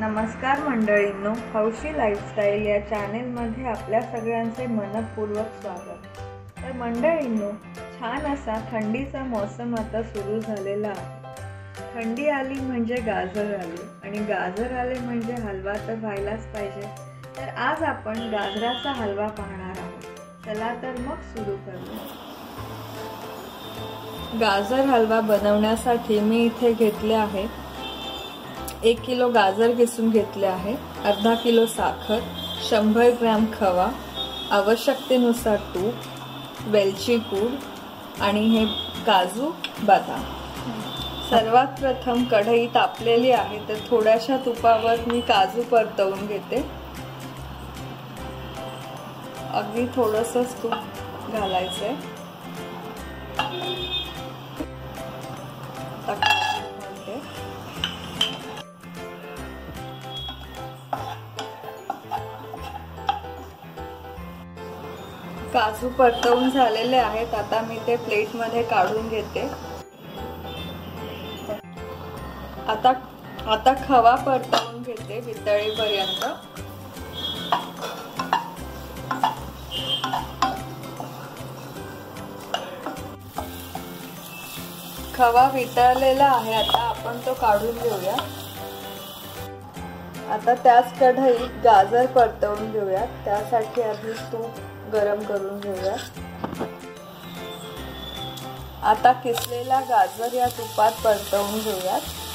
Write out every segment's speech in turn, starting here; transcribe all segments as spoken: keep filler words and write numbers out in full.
नमस्कार मंडळींनो, हौशी लाईफस्टाईल या चॅनेलमध्ये आपल्या सगळ्यांचे मनपूर्वक स्वागत। तर मंडळींनो, छान असा थंडीचा मौसम आता सुरू झालेला आहे। थंडी आली म्हणजे गाजर आले आणि गाजर आले म्हणजे हलवा तर व्हायलाच पाहिजे। तर आज आपण गाजराचा हलवा पाहणार आहोत। चला तर मग सुरू करूया। गाजर हलवा बनवण्यासाठी मी इथे घेतले आहे एक किलो गाजर किसून घेतले आहे, अर्धा किलो साखर, शंभर ग्रॅम खवा, आवश्यकतेनुसार तूप, वेलची पूड आणि हे काजू बदाम। सर्वात प्रथम कढई तापलेली आहे तर थोड्याशा तुपावर मी काजू परतवून घेते। अगदी थोडंसंच तूप घालायचंय। काजू परतवून झालेले आहेत, आता मी ते प्लेट मध्ये काढून घेते। आता आता खवा परतवून घेते वितळेपर्यंत। खवा वितळलेला आहे, आता आपण तो काढून घेऊया। आता त्याच कढईत गाजर परतवून घेऊया। त्यासाठी आधी तूप गरम करून घेऊया। आता किसलेला गाजर या तुपात परतवून घेऊया।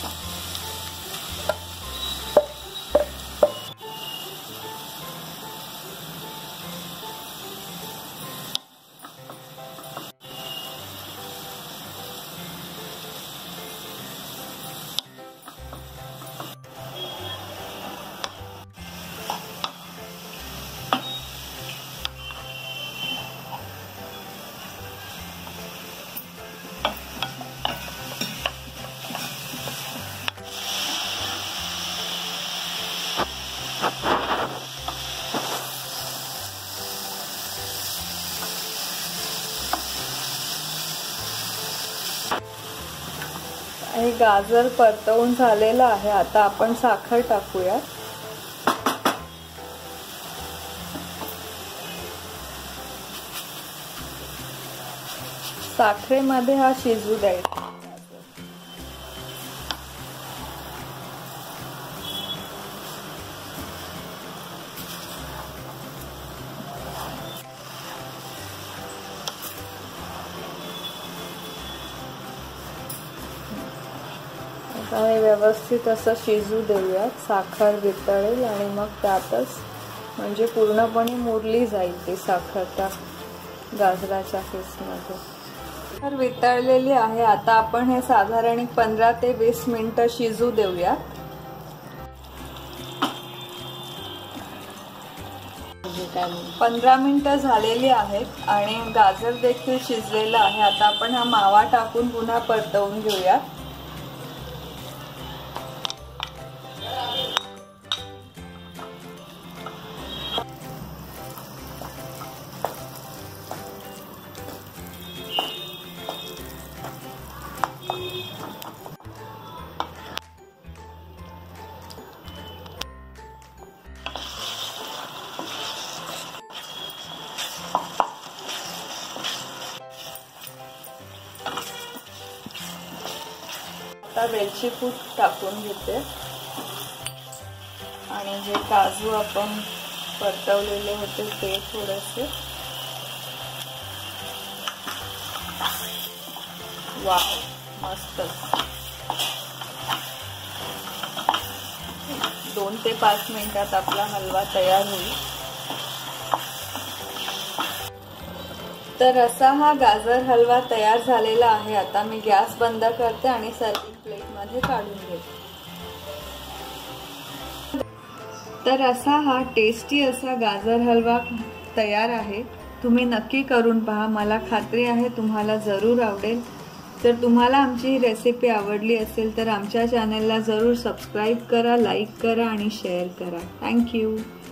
हे गाजर परतवून झालेलं आहे, आता आपण साखर टाकूया। साखरेमध्ये हा शिजू द्यायचा। आता हे व्यवस्थित असं शिजू देऊया। साखर वितळेल आणि मग त्यातच म्हणजे पूर्णपणे मुरली जाईल ती साखर त्या गाजराच्या किसमध्ये। तर वितळलेली आहे, आता आपण हे साधारण पंधरा ते वीस मिनिटं शिजू देऊया। पंधरा मिनिटं झालेली आहेत आणि गाजर देखील शिजलेलं आहे। आता आपण हा मावा टाकून पुन्हा परतवून घेऊया। आता वेलची पूड टाकून घेते आणि जे काजू आपण परतवलेले होते ते थोडेसे। वाव, मस्त। दोन ते पाच मिनिटात आपला हलवा तयार होईल। तर असा हा गाजर हलवा तयार झालेला आहे। आता मी गॅस बंद करते आणि सर्विंग प्लेट मध्ये काढून घेते। तर असा हा टेस्टी असा गाजर हलवा तयार आहे। तुम्ही नक्की करून पहा, मला खात्री आहे तुम्हाला जरूर आवडेल। जर तुम्हाला आमची ही रेसिपी आवडली असेल तर आमच्या चॅनलला जरूर सबस्क्राईब करा, लाईक करा आणि शेअर करा। थँक्यू।